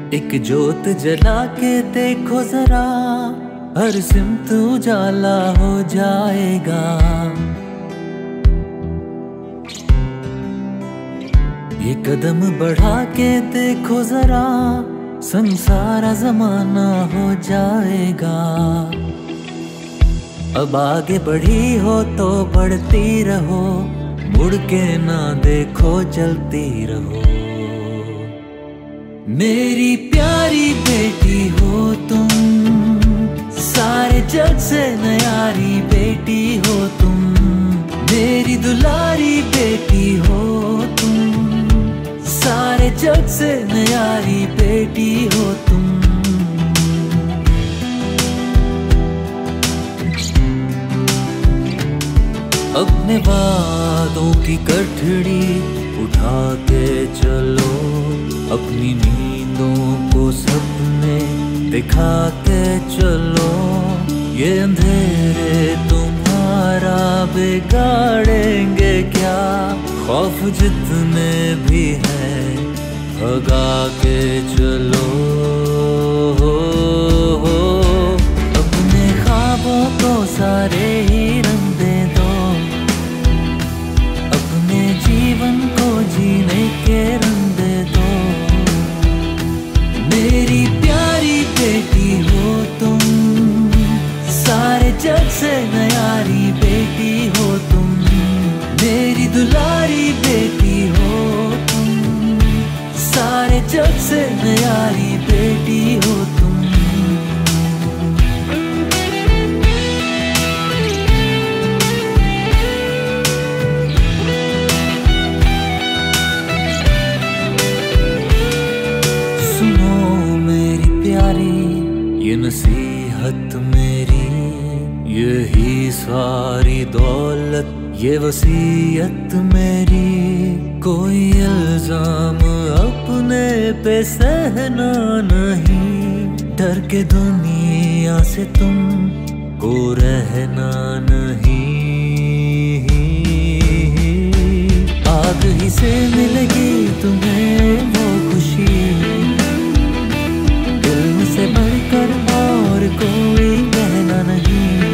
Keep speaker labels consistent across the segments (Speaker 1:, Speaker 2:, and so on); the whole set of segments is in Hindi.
Speaker 1: एक जोत जला के देखो जरा, हर सिमत उजाला हो जाएगा। ये कदम बढ़ा के देखो जरा, संसारा जमाना हो जाएगा। अब आगे बढ़ी हो तो बढ़ती रहो, मुड़ के ना देखो चलती रहो। मेरी प्यारी बेटी हो तुम, सारे जग से न्यारी बेटी हो तुम। मेरी दुलारी बेटी हो तुम, सारे जग से न्यारी बेटी हो तुम। अपने वादों की कठड़ी उठा के चलो, अपनी नींदों को सपने दिखा के चलो। ये अंधेरे तुम्हारा बिगाड़ेंगे क्या, खौफ जितने भी हैं भगा के चलो। अपने ख्वाबों को सारे ही रंग दे दो, अपने जीवन को जीने के रंग दे दो। मेरी प्यारी बेटी हो तुम, सारे जग से न्यारी बेटी हो तुम। मेरी दुलारी बेटी हो तुम, सारे जग से न्यारी बेटी हो तुम। ये नसीहत मेरी, यही सारी दौलत, ये वसीयत मेरी। कोई इल्जाम अपने पे सहना नहीं, डर के दुनिया से तुम को रहना नहीं। आग ही से मिलेगी तुम्हें वो खुशी, से बढ़कर और कोई कहना नहीं।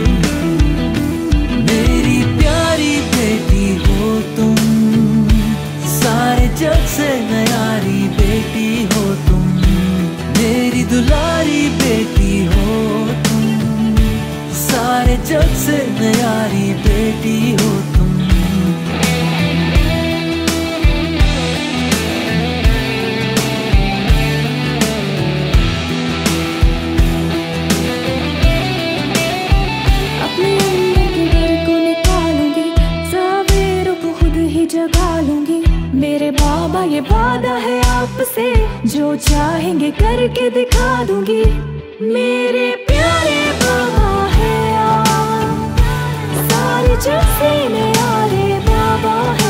Speaker 1: मेरी प्यारी बेटी हो तुम, सारे जग से न्यारी बेटी हो तुम। मेरी दुलारी बेटी हो तुम, सारे जग से न्यारी बेटी हो तुम।
Speaker 2: जगा लूंगी मेरे बाबा, ये वादा है आपसे, जो चाहेंगे करके दिखा दूंगी। मेरे प्यारे बाबा है आप, सारे जग से न्यारे बाबा है।